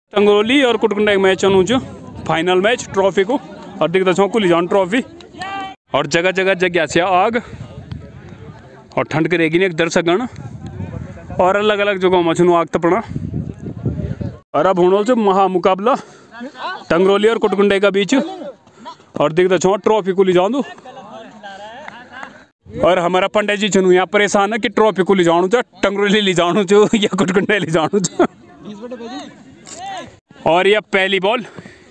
टंगरोली और कुटकुंडा एक मैच चलू छो फाइनल मैच ट्रॉफी को और दिखता छो कुली जान ट्रॉफी और जगह जगह जगह से आग और ठंड करेगी एक दर्शकगण और अलग अलग जगहों में छुनु आग तपना और अब होना छो महामुकाबला टंगरोली और कुटकुंडे का बीच और दिखता छो ट्रॉफी को ले जाऊँ और हमारा पंडित जी छुनु यहाँ परेशान है कि ट्रॉफी को ले जाऊँ छो टंगरोली ले जाऊँ छो या कुटकुंडे ले जाऊँ छो। और यह पहली बॉल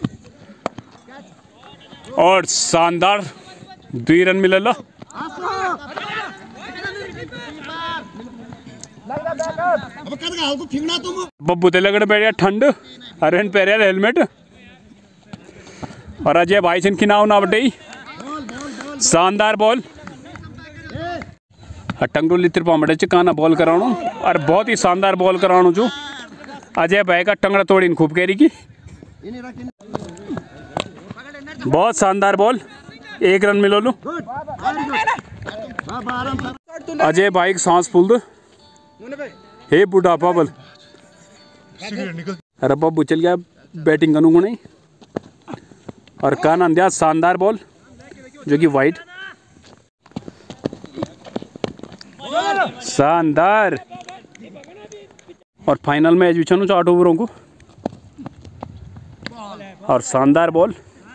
और शानदार 2 रन मिलला बब्बू ते लगड़ बैठ ठंड अरन पे हेलमेट और अजय भाई सिंह खिनाव ना बटे शानदार बॉल टंगरोली तिरपा मटे काना बॉल कराणु और बहुत ही शानदार बॉल कराणु छू अजय भाई का टंगड़ा तोड़ी खूब कैरी की बहुत शानदार बॉल 1 रन मिलो लू अजय भाई की सांस फूल दो हे बुढ़ापा बल अरे बब्बू चल गया बैटिंग करूँ नहीं और कान अंदाज शानदार बॉल जो कि वाइट शानदार और फाइनल मैच भी चलो 8 ओवरों को और शानदार बॉल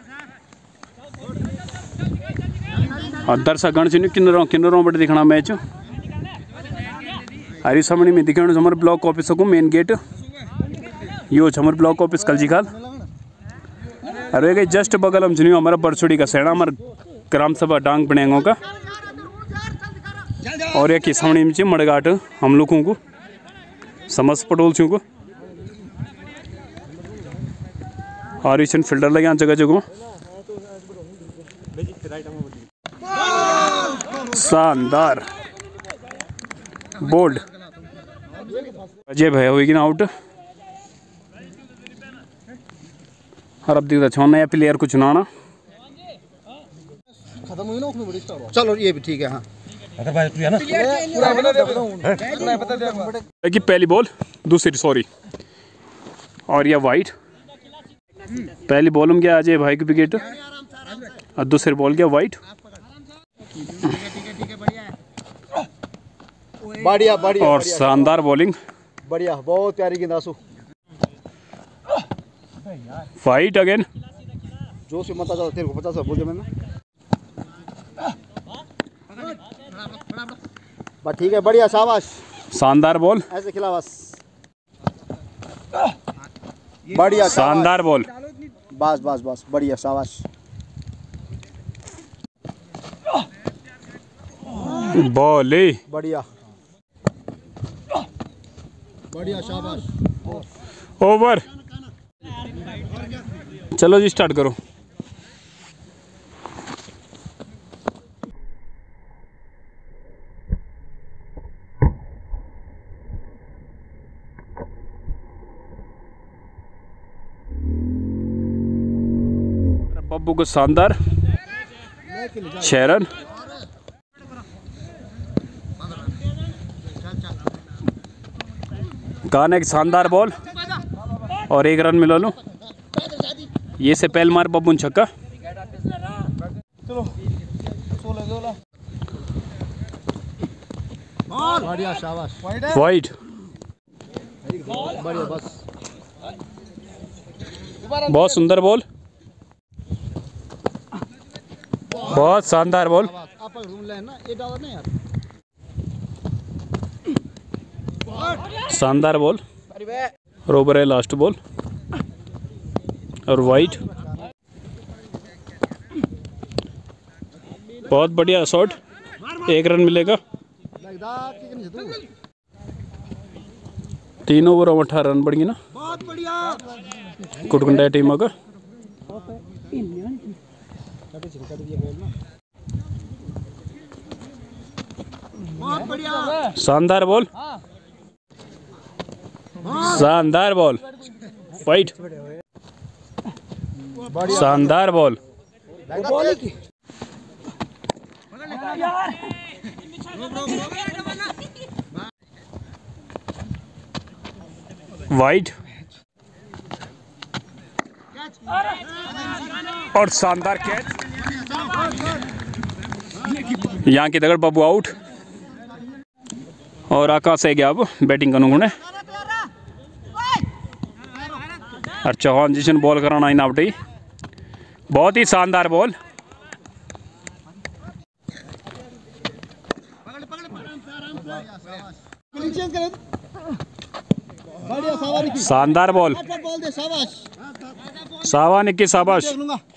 और दर्शक गण से किन्नरों बड़े दिखना मैच हरी समणी में दिखाने हमारे ब्लॉक ऑफिस को मेन गेट यो हमारे ब्लॉक ऑफिस कल जी खाल अरे जस्ट बगल हम सुनियो हमारा बरसुड़ी का सेना हमारे ग्राम सभा डांग बनेंगों का और एक समणी में मड़गाट हम लोगों को समझ पटोल छू को और इस फिल्डर लगे यहाँ जगह जगह शानदार बोल्ड अजय भाई होगी ना आउट और अब दिखता छो नया प्लेयर को चुनाना खत्म हुई ना चलो ये भी ठीक है। हाँ कि पहली बॉल दूसरी सॉरी और यह वाइट पहली बॉल में गया अजय भाई की विकेट और दूसरी बॉल गया वाइट बढ़िया बढ़िया और शानदार बॉलिंग बढ़िया बहुत प्यारी गेंदासू वाइट अगेन जो से मत तेरे को पता सब बोल मैंने बस ठीक है बढ़िया शाबाश शानदार बॉल ऐसे खिला बस बढ़िया शानदार बॉल बस बस बस बढ़िया शाबाश बॉल बढ़िया बढ़िया शाबाश ओवर चलो जी स्टार्ट करो बब्बू को शानदार 6 रन गाने की शानदार बॉल और 1 रन मिला लो ये से पहल मार बब्बू छक्का बढ़िया शाबाश वाइट बढ़िया बस बहुत सुंदर बॉल बहुत शानदार बॉल शानदार बॉल रोबर है लास्ट बॉल और वाइट बहुत बढ़िया शॉट 1 रन मिलेगा 3 ओवर 18 रन बढ़ी ना कुटकुंडा टीम का शानदार बॉल शानदार बॉल वाइट शानदार बॉल वाइट और शानदार कैच। यहाँ की दगड़ बाबू आउट। और आकाश है गया अब बैटिंग करने गुणे और चौहान जी बॉल कराना इन आउट ही। बहुत ही शानदार बॉल। शानदार बॉल। सावा निक्की शाबाश।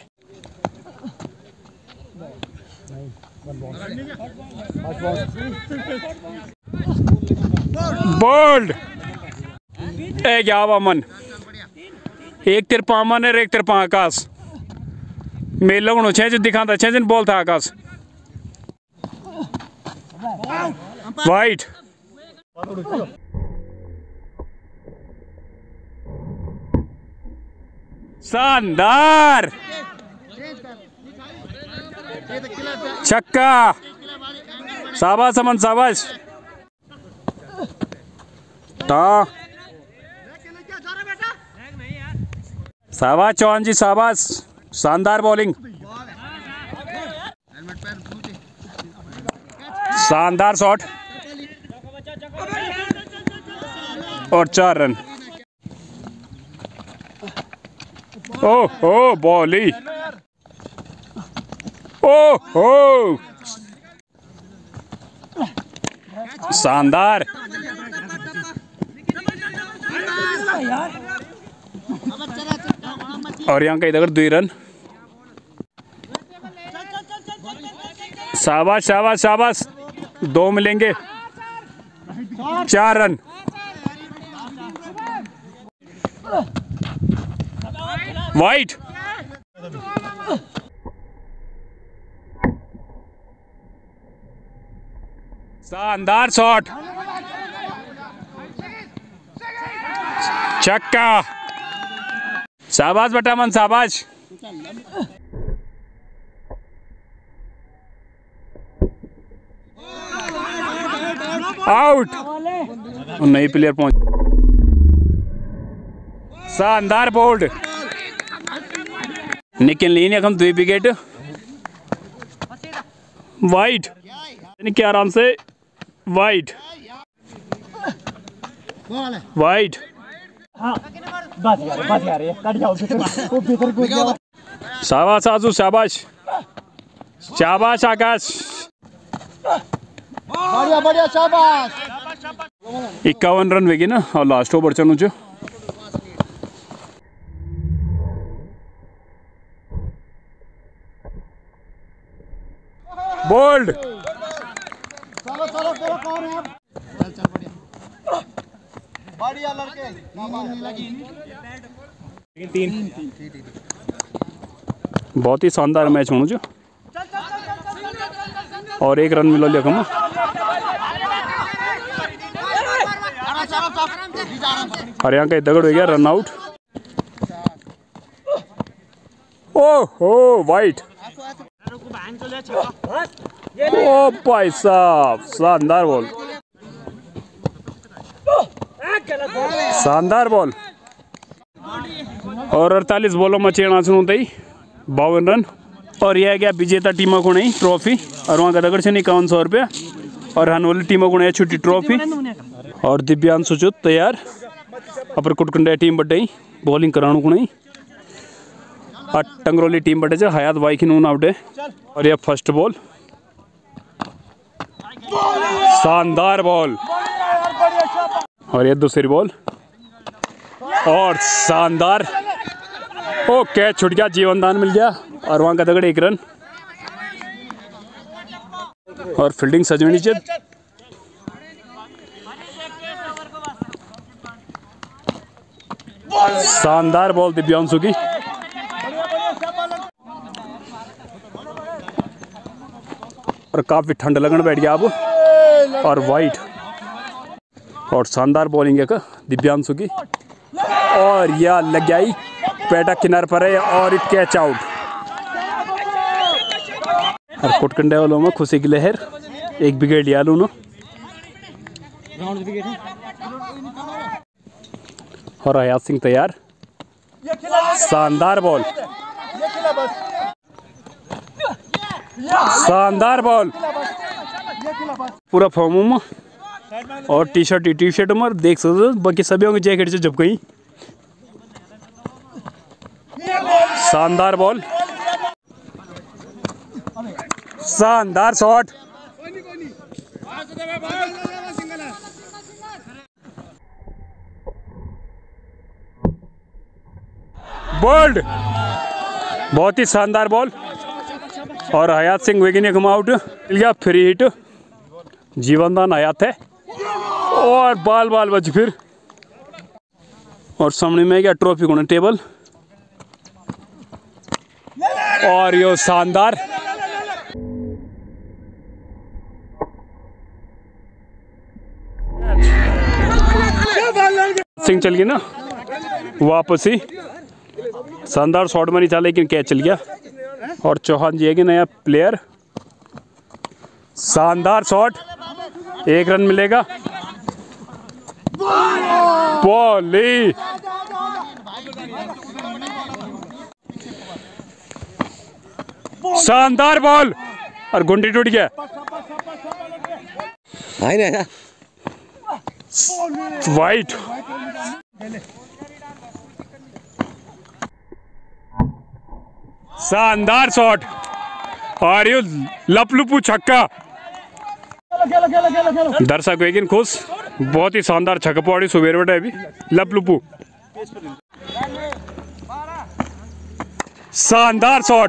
बोल्ड ए गया अमन। एक तिरपा अमन है एक तिरपा आकाश। मेल लगनो छेंजन दिखाता छेंजन बॉल था आकाश। वाइट। शानदार छक्का। शाबाश अमन शाबाश। शाबाश चौहान जी शाबाश। शानदार बॉलिंग। शानदार शॉट और 4 रन। ओह बॉली। ओह शानदार। और यहाँ का इधर 2 रन। शाबाश शाबाश शाबाश। 2 मिलेंगे। 4 रन। वाइट। शानदार शॉट। छक्का। शाबाश बेटा मन शाबाश। आउट। नई प्लेयर पहुंच। शानदार बोल्ड। निकल लीन हम 2 विकेट। वाइट क्या आराम से। Wide wide. शाबाश आजू शाबाश। शाबाश आकाश। बढ़िया बढ़िया शाबाश। 51 रन वेगी ना और लास्ट ओवर चलू जो। बोल्ड। चलो चलो चलो कौन है बढ़िया लड़के। बहुत ही शानदार मैच होना जो। और 1 रन मिलो लिया और यहाँ का दगड़ हो गया रन आउट। ओहो वाइट। ओ भाई साहब शानदार बॉल। शानदार बॉल। और 48 बॉलों में 52 रन। और यह गया विजेता टीमों को नहीं ट्रॉफी। और वहाँ का दगड़ से 5100 रुपया। और हनवाली टीमों को नहीं छोटी ट्रॉफी। और दिव्यांशु चुत तैयार अपर कुटकुंडा टीम बटे बॉलिंग कराने को नहीं। और टंगरोली टीम बटे जो हयात बाइक नून आउट है। और यह फर्स्ट बॉल। शानदार बॉल। और यह दूसरी बॉल और शानदार। ओ कैच छूट गया। जीवन दान मिल गया। और वहां का दगड़ 1 रन। और फील्डिंग सजवनी चाहिए। शानदार बॉल दिव्यांशु की। और काफी ठंड लगन बैठ गया अब। और वाइट। और शानदार बॉलिंग है दिव्यांशु की। और यह लग गई पेटा किनार पर है और कैच आउट। और कुटकंडे वालों में खुशी की लहर। 1 विकेट लिया लूनो। और अयाज सिंह तैयार शानदार बॉल, शानदार बॉल, पूरा फॉर्म और टी शर्ट में देख सकते हो बाकी सभी की जैकेट से जब गई। शानदार बॉल, शानदार शॉट, बोल्ड, बहुत ही शानदार बॉल और हयात सिंह वेगिने कम आउट गया। फ्री हिट, जीवनदान हयात है और बाल बाल बच फिर और सामने में गया ट्रॉफी को टेबल और यो शानदार सिंह चल गई ना वापस ही। शानदार शॉट में नहीं था लेकिन कैच चल गया और चौहान जी है कि नया प्लेयर। शानदार शॉट, 1 रन मिलेगा। बॉली, शानदार बॉल और गुंडी टूट गया। वाइट, शानदार शॉट और ये लपलुपू छक्का। दर्शक लेकिन खुश, बहुत ही शानदार छक्का पौड़ी सुबेर बेटा अभी लपलुपू। शानदार शॉट,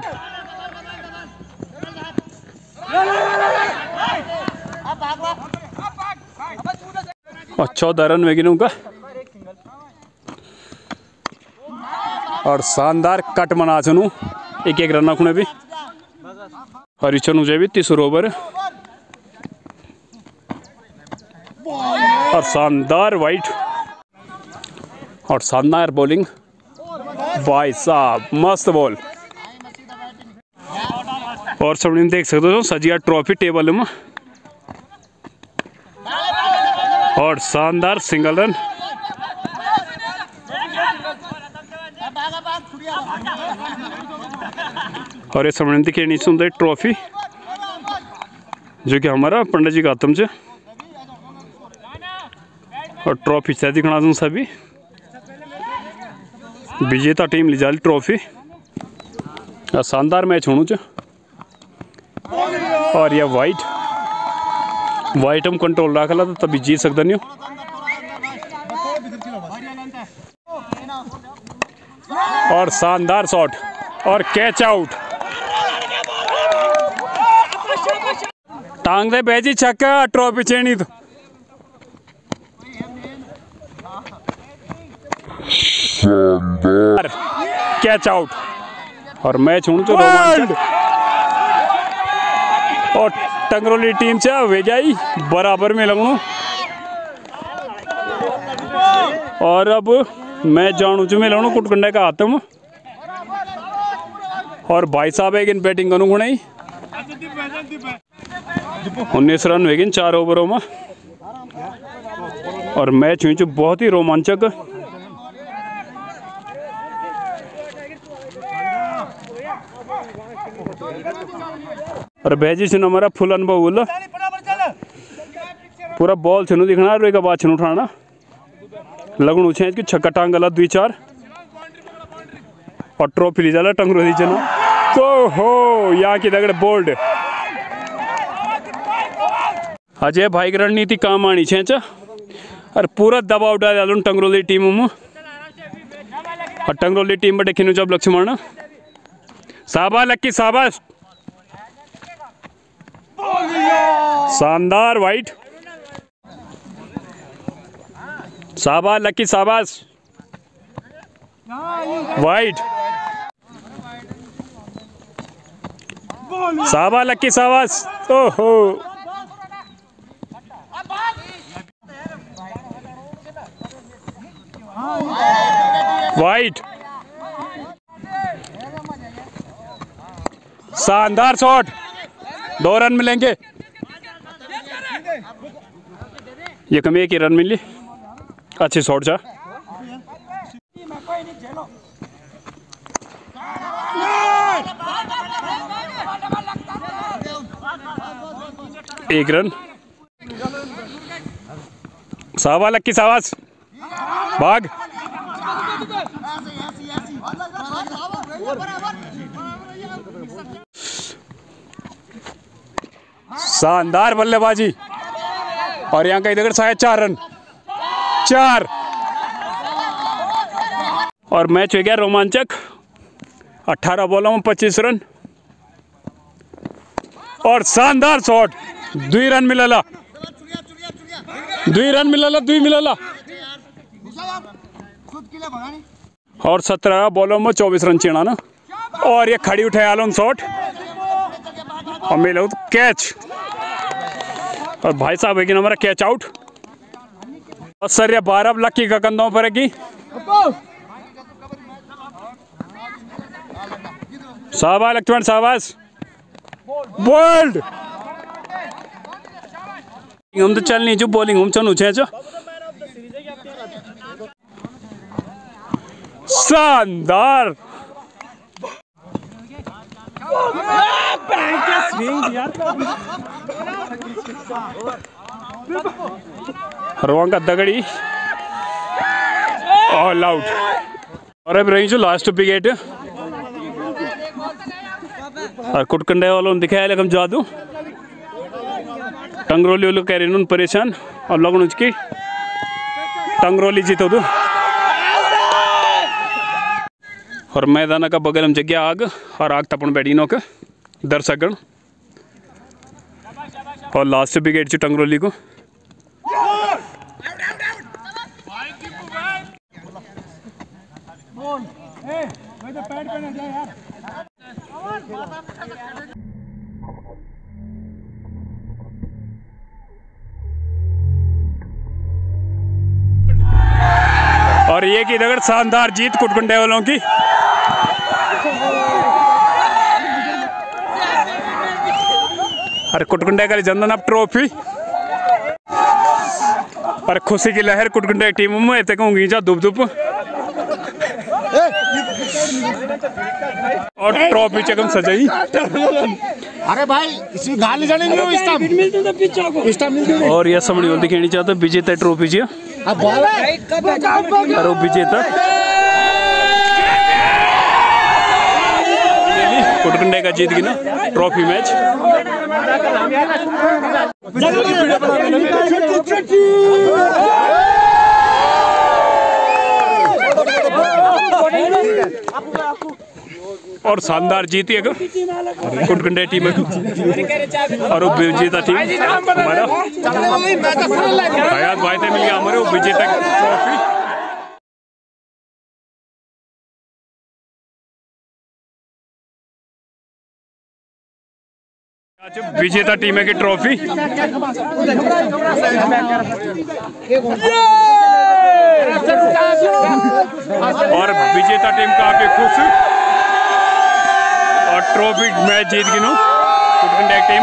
और 14 रन वेगिन उनका और शानदार कट मना चनु 1-1 रन रखने भी और चनु जे भी 30 ओवर और शानदार वाइट और शानदार बॉलिंग। भाई साहब मस्त बॉल और सब देख सकते हो सजिया ट्रॉफी टेबल में और शानदार सिंगल रन और ये समझ के नीचे सुंदर ट्रॉफी जो कि हमारा पंडित जी का आत्म से और ट्रॉफी से दिखना सभी विजेता टीम ले जाली ट्रॉफी। शानदार मैच होना और यह वाइट हम कंट्रोल रखला तो तभी जीत सकता नहीं और शानदार शॉट और कैच आउट। टांग दे भेजी छक्का ट्रॉफी चेनी तो कैच आउट और मैच होने तो रोमांचक और टंगरोली टीम से वे जाई बराबर में लगनू और अब मैं जानू चु में लगनू कुटकंडे का आतम और भाई साहब एक बैटिंग करूँ गुण 19 रन वेगिन 4 ओवरों में और मैच हुई बहुत ही रोमांचक। और भेजी सुनो हमारा फुल अनुभव बोलो पूरा बॉल छनु दिखना और एक बात छनु उठाना लगन उछे कि छक्का टांग गला 2-4 और ट्रॉफी ली जाला टंगरो दी चनो तो हो यहाँ की दगड़ बोल्ड अजय भाई की रणनीति काम आनी छे और पूरा दबाव डाल टंगरोली टीम में और टंगरोली टीम बटे खिनु जब लक्ष्मण साबा लक्की साबास शानदार वाइट शाबाश लकी शाबाश वाइट शाबाश लकी शाबाश ओहो वाइट शानदार शॉट 2 रन मिलेंगे ये कम 1 ही रन मिली अच्छी शॉट जा 1 रन। शाबाश लक्की शाबाश, भाग। शानदार बल्लेबाजी और यहाँ का इधर शायद 4 रन, 4। और मैच हो गया रोमांचक। 18 बॉलों में 25 रन और शानदार शॉट। 2 रन मिलला, 2 रन मिलला, 2 मिलला। और 17 बॉलों में 24 रन चेना ना। और ये खड़ी उठाया आलम शॉट और मिला कैच। और भाई साहब है कि हमारा कैच आउट। और सर ये 12 लक्की का कंधों पर है कि शाबाश लक्ष्मण शाबाश, बोल्ड। हम तो चल नहीं जो बॉलिंग हम चल ऊंचे जो शानदार। हरवां का दगड़ी ऑल आउट। और अब रही जो लास्ट विकेट और कुटकंडे वालों ने दिखाया लेकिन जादू टंगरोली वालों कह रहे परेशान और लोग उसकी टंगरोली जीतो दो। और मैदान का बगल में जगह आग और आग तपन बैठी नो का दर्शकगण। और लास्ट विकेट जो टंगरोली को और ये की दगड़ शानदार जीत कुटकुंडे वालों की। और कुटकुंडे का जनदन अब ट्रॉफी और खुशी की लहर कुटकुंडे टीम में इतने कहूँगी जा धूप धूप और ट्रॉफी चकम सजाई। अरे भाई इसी गाली जाने नहीं हो और यह समझ बोलती कहनी चाहते विजेता ट्रॉफी जी। और विजेता कुटकुंडे का जीत गई ना ट्रॉफी मैच। और शानदार जीती है कुटकुंडे टीम और वो विजेता टीम हमारा हयात भाई से मिल गया हमारे वो विजेता ट्रॉफी। विजेता टीम की ट्रॉफी और विजेता टीम काफी खुश और ट्रॉफी मैच जीत गई कुटकुंडे टीम।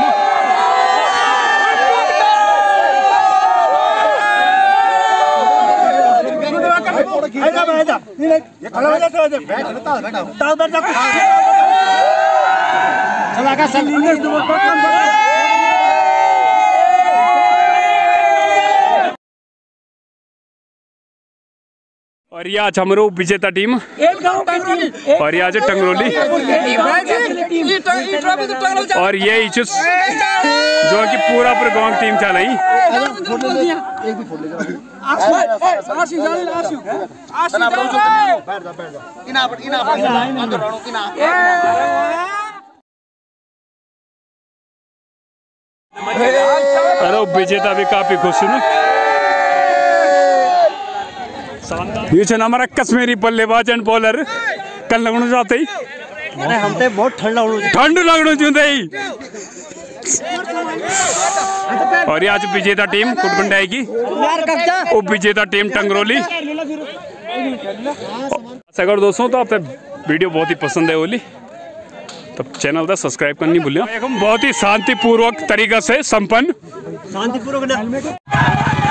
और ये आज हमारे विजेता टीम और ये आज टंगरोली और ये जो कि पूरा गांव टीम चल रही। अरे विजेता भी काफी खुश है। ये छे हमारा कश्मीरी बल्लेबाज एंड बॉलर कल लगन जाते ही अरे हम ते बहुत ठंड लगन जुंदे ही। और ये आज विजेता टीम कुटकुंडे आएगी वो विजेता टीम टंगरोली। अगर दोस्तों तो आपको वीडियो बहुत ही पसंद है बोली तो चैनल का सब्सक्राइब करनी भूलिए। बहुत ही शांतिपूर्वक तरीका से संपन्न